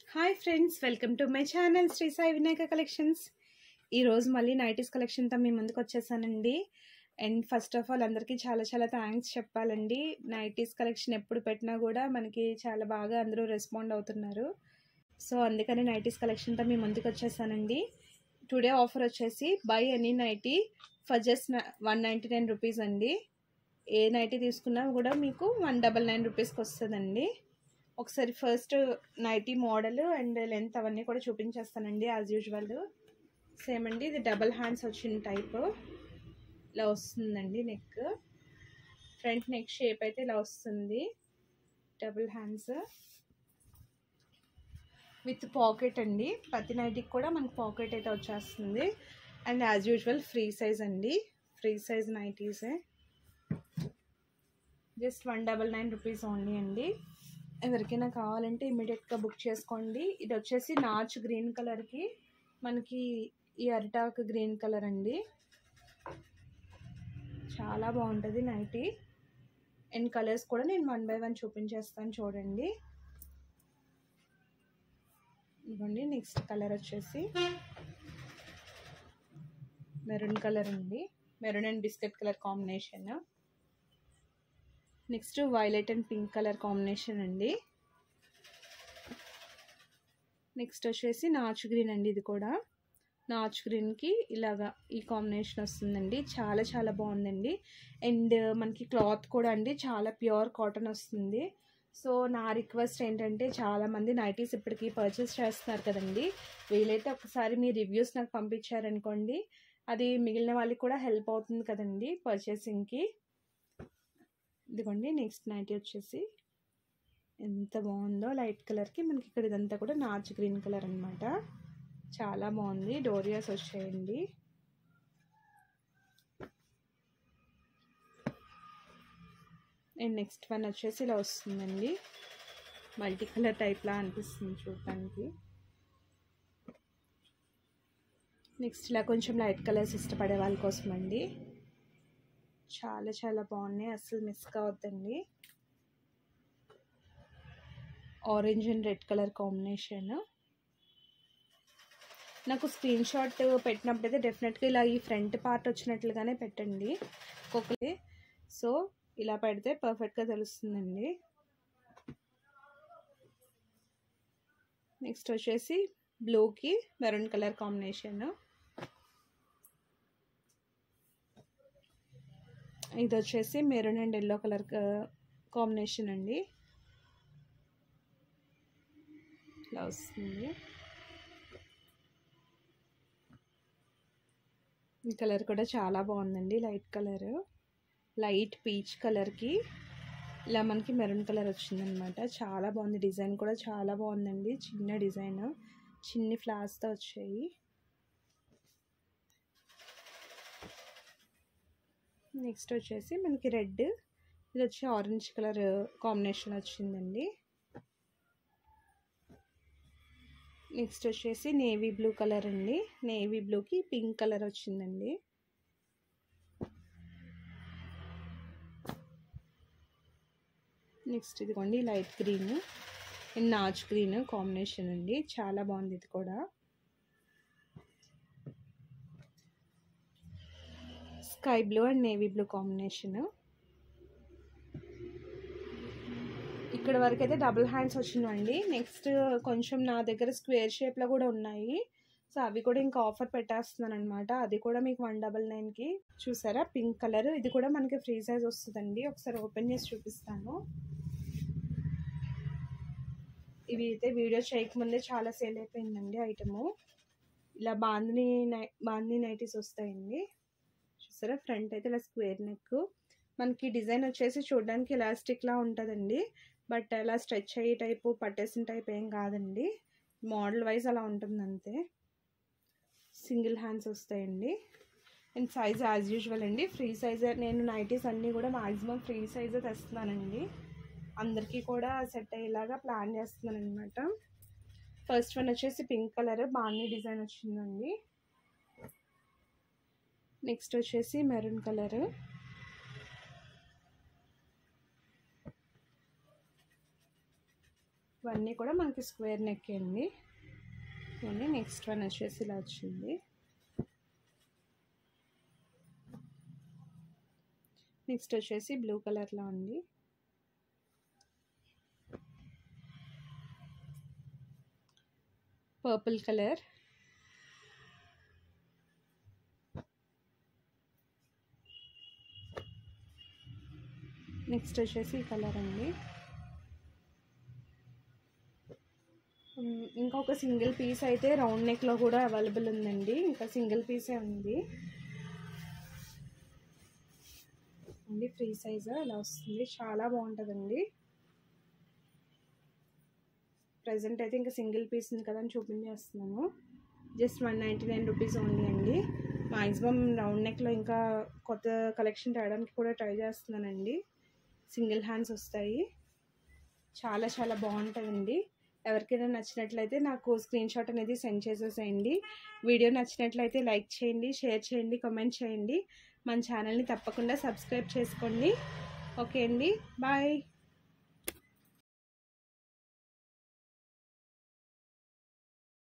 Hi friends, welcome to my channel Shri Sai Vinayaka collections. ఈరోజు మళ్ళీ nighties కలెక్షన్తో మీ ముందుకు వచ్చేసానండి. అండ్ ఫస్ట్ ఆఫ్ ఆల్ అందరికీ చాలా చాలా థ్యాంక్స్ చెప్పాలండి. నైటీస్ కలెక్షన్ ఎప్పుడు పెట్టినా కూడా మనకి చాలా బాగా అందరూ రెస్పాండ్ అవుతున్నారు. సో అందుకని నైటీస్ కలెక్షన్తో మీ ముందుకు వచ్చేసానండి. టుడే ఆఫర్ వచ్చేసి buy any nighty for just 199 rupees అండి. ఏ నైటీ తీసుకున్నా కూడా మీకు 199 రూపీస్కి వస్తుందండి. ఒకసారి first nighty model and length అవన్నీ కూడా చూపించేస్తానండి. యాజ్ యూజువల్ సేమ్ అండి. ఇది డబల్ హ్యాండ్స్ వచ్చిన టైప్ ఇలా వస్తుందండి. నెక్ ఫ్రంట్ నెక్ షేప్ అయితే ఇలా వస్తుంది. డబుల్ హ్యాండ్స్ విత్ పాకెట్ అండి. ప్రతి నైటీకి కూడా మనకు పాకెట్ అయితే వచ్చేస్తుంది. And as usual free size అండి. ఫ్రీ సైజ్ నైటీసే. జస్ట్ 199 రూపీస్ ఓన్లీ అండి. ఎవరికైనా కావాలంటే ఇమీడియట్గా బుక్ చేసుకోండి. ఇది వచ్చేసి నాచ్ గ్రీన్ కలర్కి మనకి ఈ అరిటాక్ గ్రీన్ కలర్ అండి. చాలా బాగుంటుంది నైటీ. అండ్ కలర్స్ కూడా నేను 1 బై 1 చూపించేస్తాను చూడండి. ఇదిగోండి నెక్స్ట్ కలర్ వచ్చేసి మెరూన్ కలర్ అండి. Maroon and biscuit colour combination. Next violet and pink colour combination అండి. నెక్స్ట్ వచ్చేసి నాచ్ గ్రీన్ అండి. ఇది కూడా నాచ్ గ్రీన్కి ఇలాగా ఈ కాంబినేషన్ వస్తుందండి. చాలా చాలా బాగుందండి. అండ్ మనకి క్లాత్ కూడా అండి చాలా ప్యూర్ కాటన్ వస్తుంది. సో నా రిక్వెస్ట్ ఏంటంటే, చాలామంది నైటీస్ ఇప్పటికీ పర్చేస్ చేస్తున్నారు కదండి. వీలైతే ఒకసారి మీ రివ్యూస్ నాకు పంపించారనుకోండి, అది మిగిలిన వాళ్ళకి కూడా హెల్ప్ అవుతుంది కదండి పర్చేసింగ్కి. ఇదిగోండి నెక్స్ట్ నైటీ వచ్చేసి ఎంత బాగుందో లైట్ కలర్కి మనకి ఇక్కడ ఇదంతా కూడా నాచ్ గ్రీన్ కలర్ అనమాట. చాలా బాగుంది. డోరియాస్ వచ్చాయండి. అండ్ నెక్స్ట్ వన్ వచ్చేసి ఇలా వస్తుందండి. మల్టీ కలర్ టైప్లా అనిపిస్తుంది చూడటానికి. నెక్స్ట్ ఇలా కొంచెం లైట్ కలర్స్ ఇష్టపడే వాళ్ళ కోసం అండి. చాలా చాలా బాగున్నాయి, అస్సలు మిస్ కావద్దండి. Orange and red colour combination. నాకు స్క్రీన్ షాట్ పెట్టినప్పుడైతే డెఫినెట్గా ఇలా ఈ ఫ్రంట్ పార్ట్ వచ్చినట్లుగానే పెట్టండి ఒక్కొక్కటి. సో ఇలా పెడితే పర్ఫెక్ట్గా తెలుస్తుందండి. నెక్స్ట్ వచ్చేసి బ్లూకి మెరూన్ కలర్ కాంబినేషన్. ఇది వచ్చేసి maroon and yellow colour combination అండి. ఇలా వస్తుంది. ఈ కలర్ కూడా చాలా బాగుందండి. లైట్ కలర్, లైట్ పీచ్ కలర్కి ఇలా మనకి మెరూన్ కలర్ వచ్చిందనమాట. చాలా బాగుంది. డిజైన్ కూడా చాలా బాగుందండి. చిన్న డిజైన్, చిన్ని ఫ్లవర్స్తో వచ్చాయి. నెక్స్ట్ వచ్చేసి మనకి రెడ్, ఇది వచ్చి ఆరెంజ్ కలర్ కాంబినేషన్ వచ్చిందండి. నెక్స్ట్ వచ్చేసి నేవీ బ్లూ కలర్ అండి. నేవీ బ్లూకి పింక్ కలర్ వచ్చిందండి. నెక్స్ట్ ఇదిగోండి లైట్ గ్రీన్ అండ్ నాచ్ గ్రీన్ కాంబినేషన్ అండి. చాలా బాగుంది. ఇది కూడా sky blue and navy blue combination. ఇక్కడ వరకు అయితే డబుల్ హ్యాండ్స్ వచ్చినాయండి. నెక్స్ట్ కొంచెం నా దగ్గర స్క్వేర్ షేప్లో కూడా ఉన్నాయి. సో అవి కూడా ఇంకా ఆఫర్ పెట్టేస్తున్నాను అనమాట. అది కూడా మీకు 199కి. చూసారా పింక్ కలర్. ఇది కూడా మనకి ఫ్రీ సైజ్ వస్తుందండి. ఒకసారి ఓపెన్ చేసి చూపిస్తాను. ఇవి అయితే వీడియో చేయకముందే చాలా సేల్ అయిపోయిందండి ఐటము. ఇలా బాందిని నైటీస్ వస్తాయండి. చూసారా ఫ్రంట్ అయితే ఇలా స్క్వేర్ నెక్. మనకి డిజైన్ వచ్చేసి చూడడానికి ఎలాస్టిక్లా ఉంటుందండి. బట్ అలా స్ట్రెచ్ అయ్యే టైపు పట్టేసిన టైప్ ఏం కాదండి. మోడల్ వైజ్ అలా ఉంటుంది అంతే. సింగిల్ హ్యాండ్స్ వస్తాయండి. అండ్ సైజ్ యాజ్ యూజువల్ అండి. ఫ్రీ సైజే. నేను నైటీస్ అన్నీ కూడా మ్యాక్సిమం ఫ్రీ సైజే తెస్తున్నానండి. అందరికీ కూడా సెట్ అయ్యేలాగా ప్లాన్ చేస్తున్నాను అనమాట. ఫస్ట్ వన్ వచ్చేసి పింక్ కలర్ బాందీ డిజైన్ వచ్చిందండి. నెక్స్ట్ వచ్చేసి మెరూన్ కలర్. ఇవన్నీ కూడా మనకి స్క్వేర్ నెక్ అండి. ఇవన్నీ నెక్స్ట్ వన్ వచ్చేసి ఇలా వచ్చింది. నెక్స్ట్ వచ్చేసి బ్లూ కలర్లో ఉంది. పర్పుల్ కలర్, నెక్స్ట్ వచ్చేసి ఈ కలర్ అండి. ఇంకొక సింగిల్ పీస్ అయితే రౌండ్ నెక్లో కూడా అవైలబుల్ ఉందండి. ఇంకా సింగిల్ పీసే ఉంది అండి. ఫ్రీ సైజ్ ఇలా వస్తుంది, చాలా బాగుంటుందండి. ప్రజెంట్ అయితే ఇంకా సింగిల్ పీస్ ఉంది కదా అని చూపించేస్తున్నాను. జస్ట్ 199 రూపీస్ ఓన్లీ అండి. మ్యాక్సిమం రౌండ్ నెక్లో ఇంకా కొత్త కలెక్షన్ తేయడానికి కూడా ట్రై చేస్తున్నానండి. సింగిల్ హ్యాండ్స్ వస్తాయి, చాలా చాలా బాగుంటుందండి. ఎవరికైనా నచ్చినట్లయితే నాకు స్క్రీన్ షాట్ అనేది సెండ్ చేసేసేయండి. వీడియో నచ్చినట్లయితే లైక్ చేయండి, షేర్ చేయండి, కామెంట్ చేయండి. మన ఛానల్ని తప్పకుండా సబ్స్క్రైబ్ చేసుకోండి. ఓకే అండి, బాయ్.